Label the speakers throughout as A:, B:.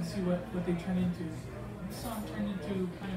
A: to see what they turn into. And this song turned into kind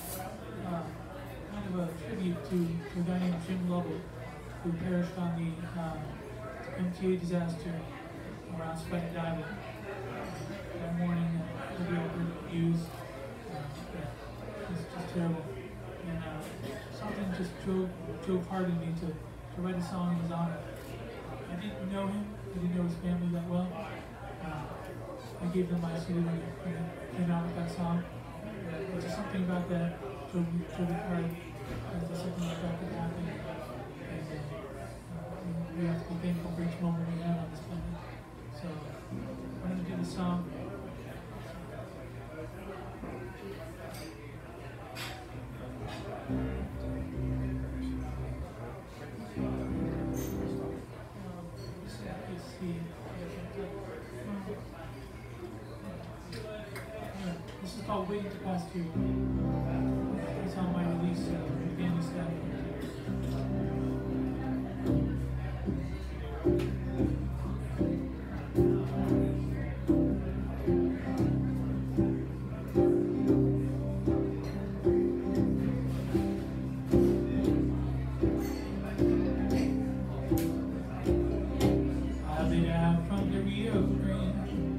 A: of a tribute to a guy named Jim Lovell, who perished on the MTA disaster around Spike Island. That morning, the news, it's just terrible. And something just drove hard in me to write a song in his honor. I didn't know him, I didn't know his family that well. I gave them my CD when it came out with that song. There's just something about that drove me hard. There's just something like that could happen. And we have to be thankful for each moment we have on this planet. So I'm going to do the song. This is called Waiting to Pass Through. It's on my release, Danny Staff. I laid out from the Rio Grande.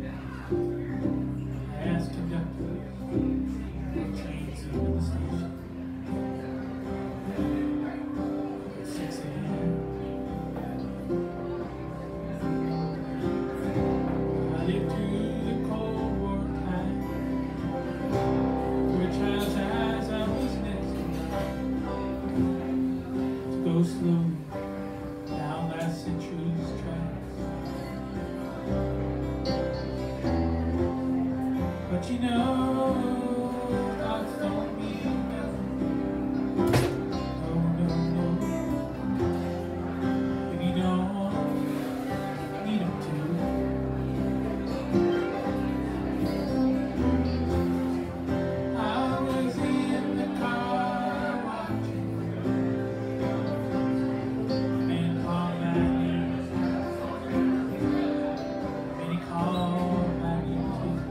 A: I asked conductor what trains in the station. At 6 a.m. I lived through the Cold War time, through a child's eyes I was next to go slowly down last century's tracks. But you know, thoughts don't mean nothing. No. If you don't need them to. I was in the car watching a man call my name, and he called my name too.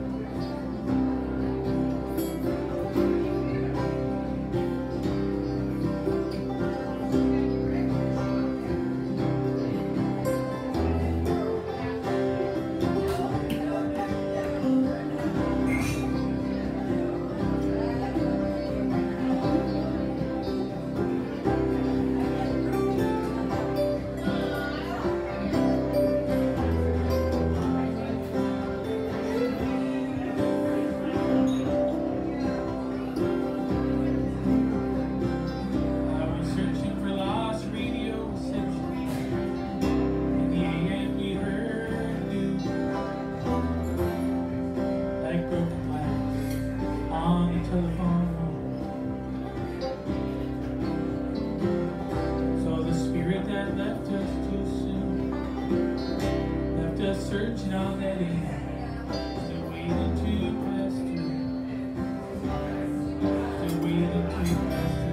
A: So the spirit that left us too soon, left us searching on that end, still waiting to pass through, still waiting to pass through.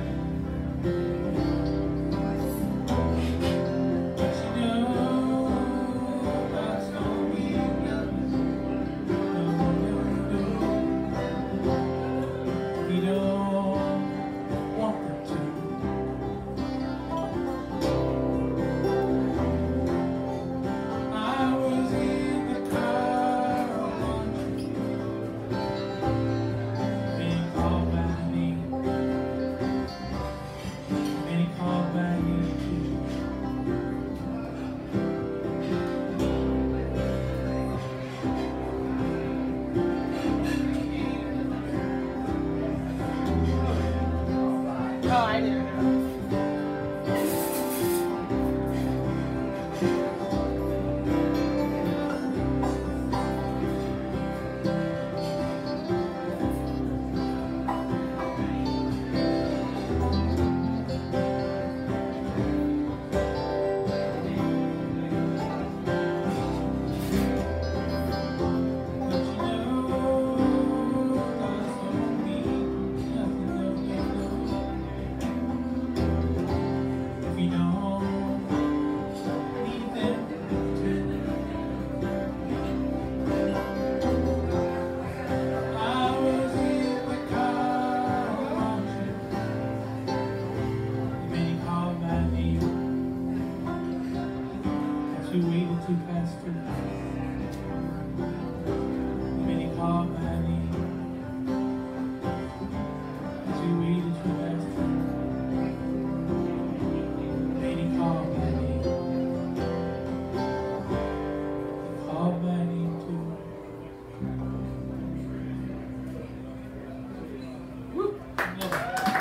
A: But you know, that's all we know. We don't want them to. I was in the car watching two pastors. Many call mighty as we read the two pastors. Many call mighty, call mighty too. Woo! Love it.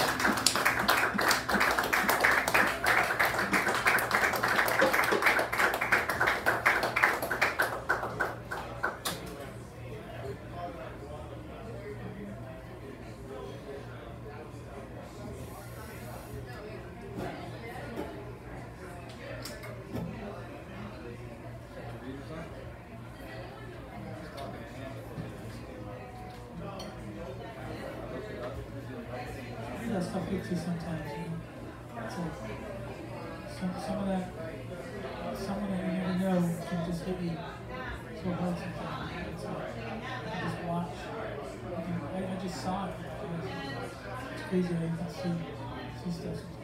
A: That stuff hits you sometimes, you know. It's like some of that you never know can just hit you so hard sometimes. It's like you just watch. I just saw it. It's crazy how you can see stuff sometimes.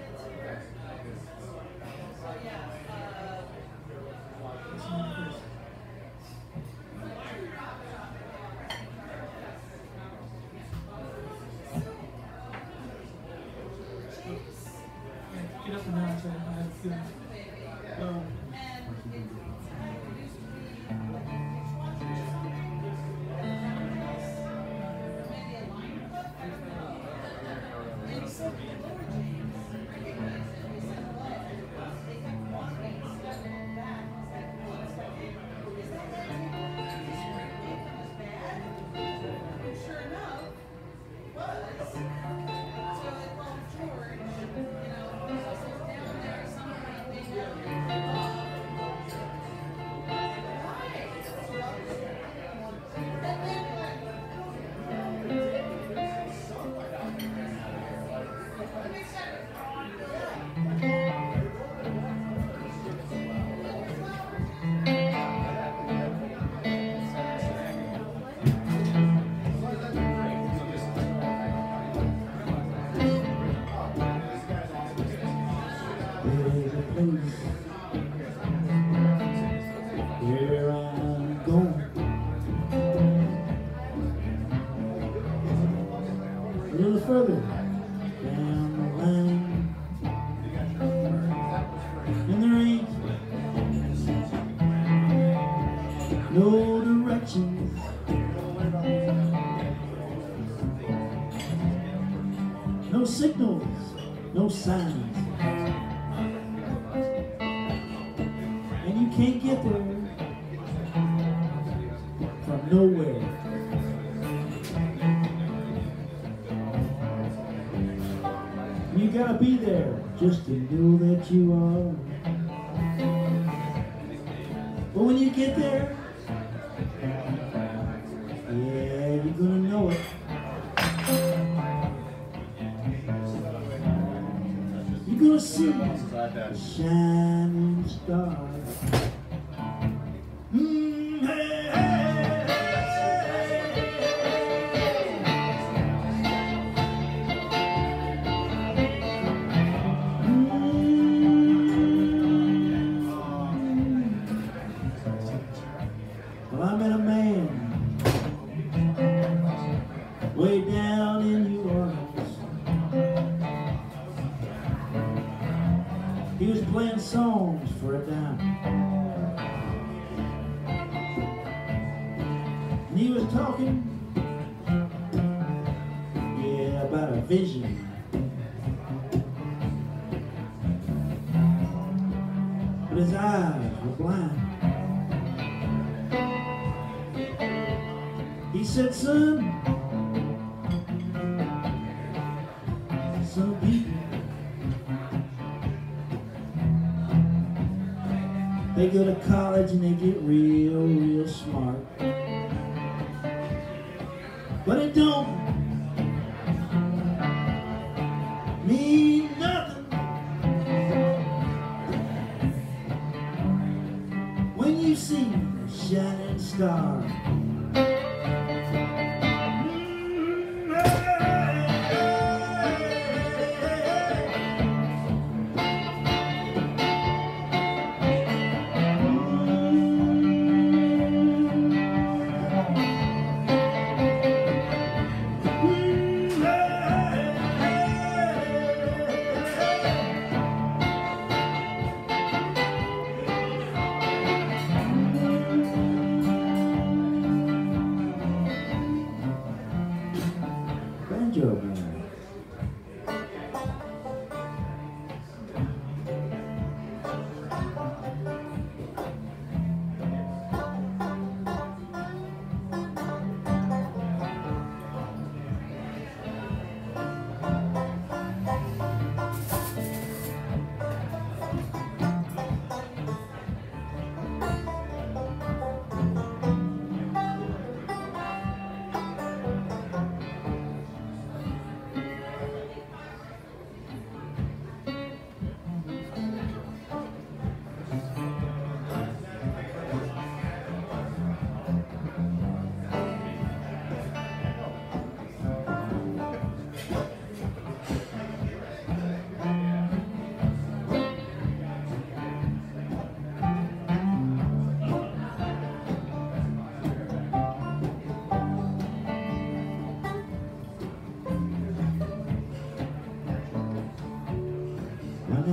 A: It's not first. Get up and down, so I have a feeling. Where I'm going, a little further down the line, and there ain't no directions, no signals, no signs, and you can't get there from nowhere. You gotta be there just to know that you are. But when you get there, yeah, you're gonna know it. You're gonna see the shining star. Well, I met a man way down in New Orleans. He was playing songs for a dime. And he was talking, yeah, about a vision. But his eyes were blind. He said, son, some people, they go to college and they get real smart. But it don't mean nothing when you see a shining star.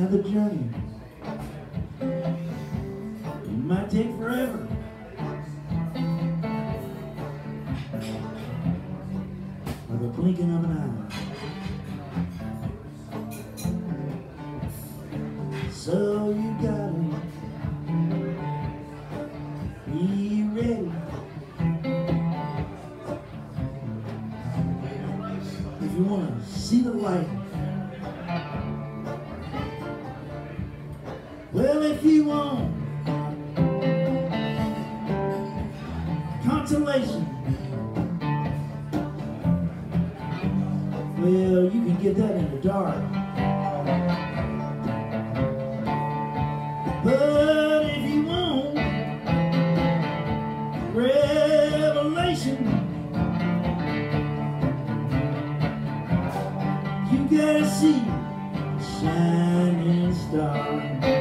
B: of the journey. It might take forever. Or the blinking of an eye. So you gotta be ready. If you wanna see the light. Well, if you want consolation, well, you can get that in the dark. But if you want revelation, you gotta see a shining star.